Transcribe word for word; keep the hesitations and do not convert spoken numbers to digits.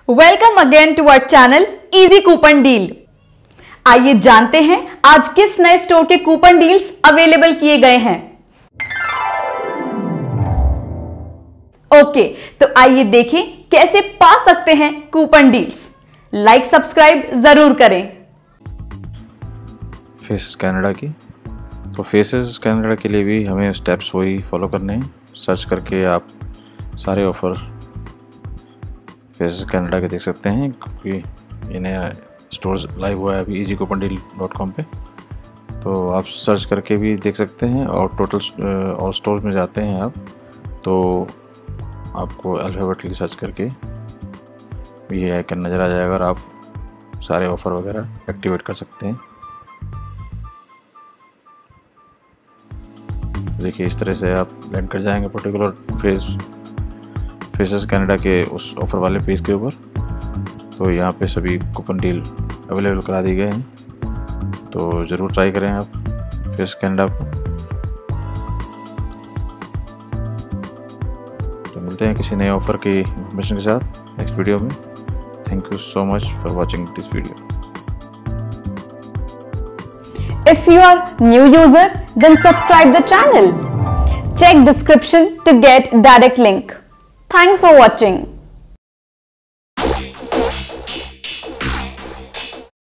Welcome again to our channel easy coupon deal. आइए जानते हैं आज किस नए स्टोर के कूपन डील्स अवेलेबल किए गए हैं। ओके, तो आइए देखें कैसे पा सकते हैं कूपन डील्स। लाइक सब्सक्राइब जरूर करें। फेसेस कनाडा की, तो फेसेस कनाडा के लिए भी हमें स्टेप्स वही फॉलो करने हैं। सर्च करके आप सारे ऑफ़र फेसेस कनाडा के देख सकते हैं, क्योंकि इन्हें स्टोर्स लाइव हुआ है अभी easy coupon deal dot com पे। तो आप सर्च करके भी देख सकते हैं, और टोटल और स्टोर्स में जाते हैं आप तो आपको अल्फ़ाबेटिकली सर्च करके ये आइकन नज़र आ जाएगा और आप सारे ऑफ़र वगैरह एक्टिवेट कर सकते हैं। देखिए इस तरह से आप लैंड कर जाएंगे पर्टिकुलर फेस फेसेस कनाडा के उस ऑफ़र वाले पेज के ऊपर। तो यहाँ पे सभी कूपन डील अवेलेबल करा दिए गए हैं, तो ज़रूर ट्राई करें आप फेसेस कनाडा को। तो मिलते हैं किसी नए ऑफ़र की इन्फॉर्मेशन के साथ नेक्स्ट वीडियो में। Thank you so much for watching this video. If you are new user, then subscribe the channel. Check description to get direct link. Thanks for watching.